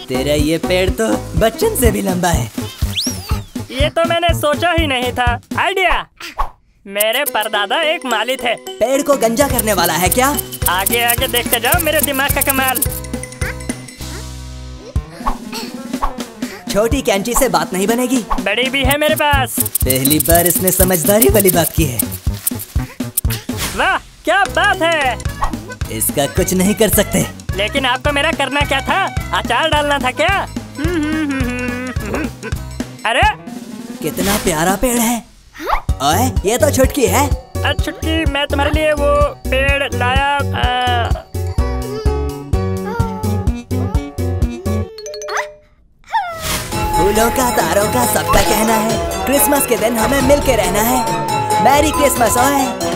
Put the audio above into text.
तेरा ये पेड़ तो बच्चन से भी लंबा है। ये तो मैंने सोचा ही नहीं था। आइडिया, मेरे परदादा एक माली थे। पेड़ को गंजा करने वाला है क्या? आगे आगे देखते जाओ मेरे दिमाग का कमाल। छोटी कैंची से बात नहीं बनेगी। बड़ी भी है मेरे पास। पहली बार इसने समझदारी वाली बात की है। वाह क्या बात है। इसका कुछ नहीं कर सकते। लेकिन आपको मेरा करना क्या था? अचार डालना था क्या? अरे कितना प्यारा पेड़ है। ओए ये तो छुटकी है। छुटकी, मैं तुम्हारे लिए वो पेड़ लाया। फूलों का, तारों का सबका कहना है क्रिसमस के दिन हमें मिल के रहना है। Merry Christmas. ओए